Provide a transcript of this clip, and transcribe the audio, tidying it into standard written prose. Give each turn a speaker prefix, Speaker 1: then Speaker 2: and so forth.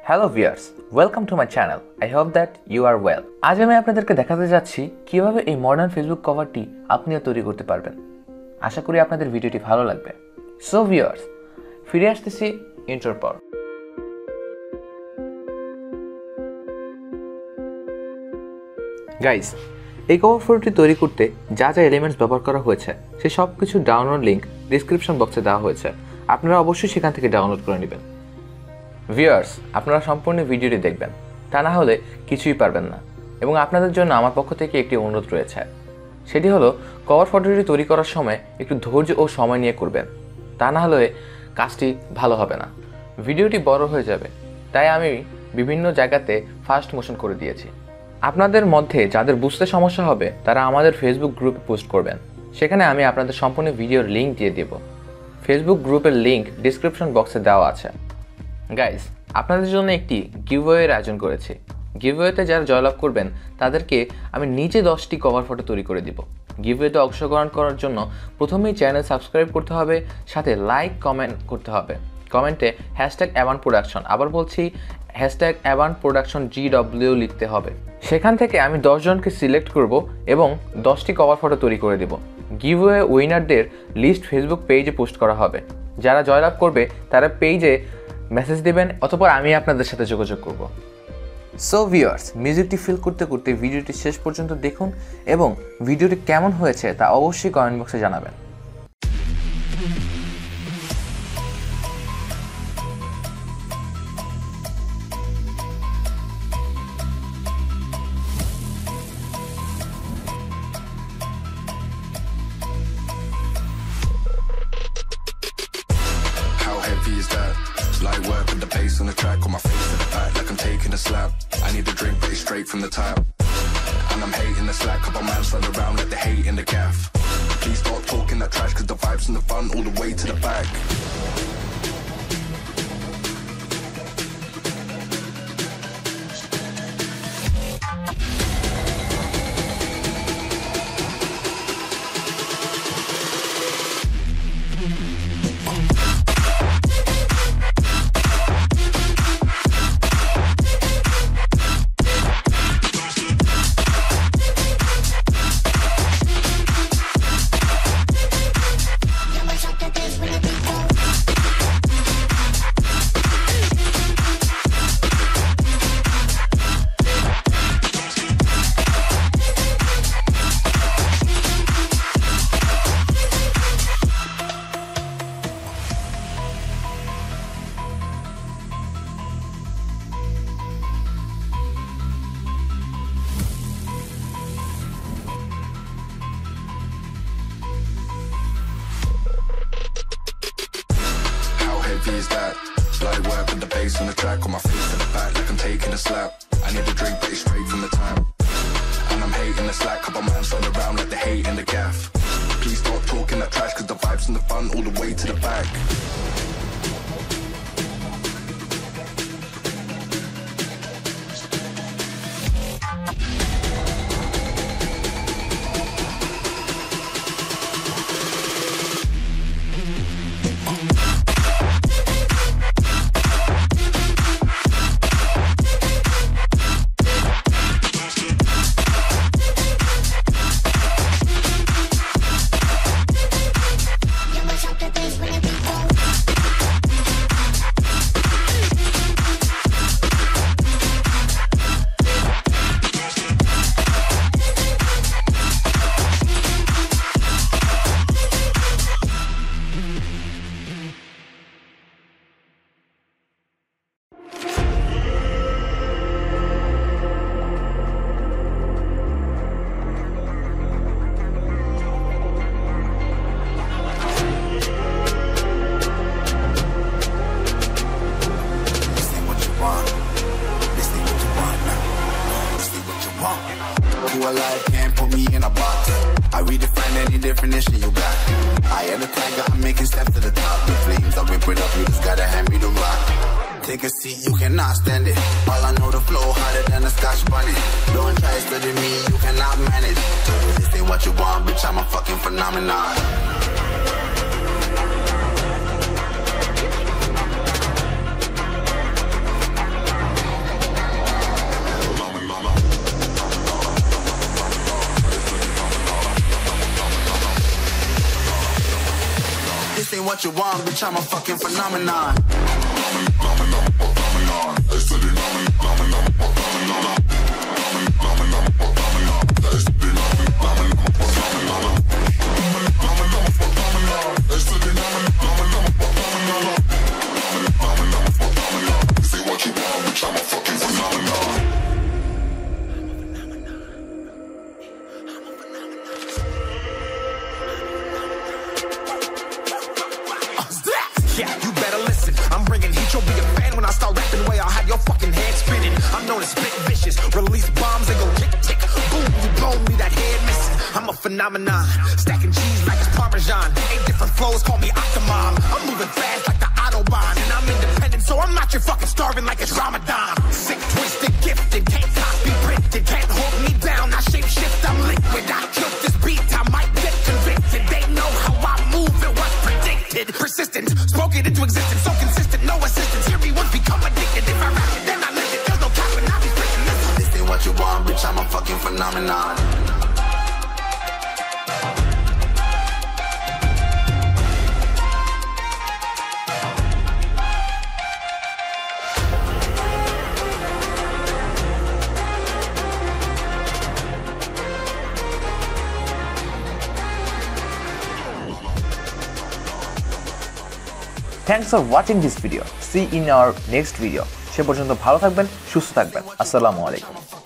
Speaker 1: Hello viewers, welcome to my channel. I hope that you are well. আজ আমি আপনাদেরকে দেখাতে যাচ্ছি কিভাবে এই মডার্ন ফেসবুক কভারটি আপনিও তৈরি করতে পারবেন। আশা করি আপনাদের ভিডিওটি ভালো লাগবে। সো ভিউয়ার্স, ফিরে আসতেছি ইন্ট্রোর পর। গাইস, এই কভার ফটোটি তৈরি করতে যা যা এলিমেন্টস ব্যবহার করা হয়েছে সেই সব কিছু ডাউনলোড লিঙ্ক ডিসক্রিপশন বক্সে দেওয়া হয়েছে। আপনারা অবশ্যই সেখান থেকে ডাউনলোড করে নেবেন। ভিউয়ার্স, আপনারা সম্পূর্ণ ভিডিওটি দেখবেন, তা না হলে কিছুই পারবেন না। এবং আপনাদের জন্য আমার পক্ষ থেকে একটি অনুরোধ রয়েছে, সেটি হলো কভার ফটোটি তৈরি করার সময় একটু ধৈর্য ও সময় নিয়ে করবেন, তা না হলে কাজটি ভালো হবে না, ভিডিওটি বড় হয়ে যাবে। তাই আমি বিভিন্ন জায়গাতে ফাস্ট মোশন করে দিয়েছি। আপনাদের মধ্যে যাদের বুঝতে সমস্যা হবে তারা আমাদের ফেসবুক গ্রুপে পোস্ট করবেন, সেখানে আমি আপনাদের সম্পূর্ণ ভিডিওর লিঙ্ক দিয়ে দেব। ফেসবুক গ্রুপের লিঙ্ক ডিসক্রিপশন বক্সে দেওয়া আছে। গাইস, আপনাদের জন্য একটি গিভওয়ের আয়োজন করেছি। গিভওয়েতে যারা জয়লাভ করবেন তাদেরকে আমি নিজে 10টি কভার ফটো তৈরি করে দিব। গিভওয়েতে অংশগ্রহণ করার জন্য প্রথমেই চ্যানেল সাবস্ক্রাইব করতে হবে, সাথে লাইক কমেন্ট করতে হবে। কমেন্টে #AbaanProduction, আবার বলছি #AbaanProduction GW লিখতে হবে। সেখান থেকে আমি 10 জনকে সিলেক্ট করব এবং 10টি কভার ফটো তৈরি করে দেব। গিভওয়ে উইনারদের লিস্ট ফেসবুক পেজে পোস্ট করা হবে। যারা জয়লাভ করবে তারা পেজে মেসেজ দেবেন, অতঃপর আমি আপনাদের সাথে যোগাযোগ করব। সো ভিউয়ার্স, মিউজিকটি ফিল করতে করতে ভিডিওটি শেষ পর্যন্ত দেখুন এবং ভিডিওটি কেমন হয়েছে তা অবশ্যই কমেন্ট বক্সে জানাবেন।
Speaker 2: Light work with the bass on the track, on my face to the back like I'm taking a slap. I need a drink, but it's straight from the tap. And I'm hating the slack, couple man stand around like they hate in the gaff. Please stop talking that trash, cause the vibes and the fun all the way to the back. Is that light work with the bass on the track, on my face to the back like I'm taking a slap. I need a drink, but it's straight from the tap. And I'm hating the slack, couple man stand around like they hate in the gaff. Please stop talking that trash, cause the vibes and the fun all the way to the back. Alive can't put me in a box. I redefine any definition you got. I am the tiger, I'm making steps to the top. The flames, I whip it up, you just gotta hand me the rock. Take a seat, you cannot stand it. All I know, the flow harder than a Scotch bunny. Don't try studying me, you cannot manage. This ain't what you want, bitch, I'm a fucking phenomenon. what you want, bitch, I'm a fucking phenomenon.
Speaker 3: Yeah, you better listen. I'm bringing heat, you'll be a fan when I start rapping. Way I'll have your fucking head spinning. I'm known as spit vicious. Release bombs, they go tick tick. Boom, you blow me that head missing. I'm a phenomenon. Stacking cheese like it's Parmesan. 8 different flows, call me Octomom. I'm moving fast like the Autobahn. And I'm independent, so I'm not your fucking starving like it's Ramadan. Sick, twisted, gifted. Can't copy, printed. Can't hold me down. I shape shift, I'm liquid. I killed this beat, I might get convicted. They know how I move, it was predicted. Persistent, spoke it into existence. So consistent, no assistance. Hear me once, become addicted. If I rap it, then I live it. There's no cap, and I be freaking this.
Speaker 2: This ain't what you want, bitch, I'm a fucking phenomenon.
Speaker 1: Thanks for watching this video. See you in our next video. সে পর্যন্ত ভালো থাকবেন, সুস্থ থাকবেন। আসসালামু আলাইকুম।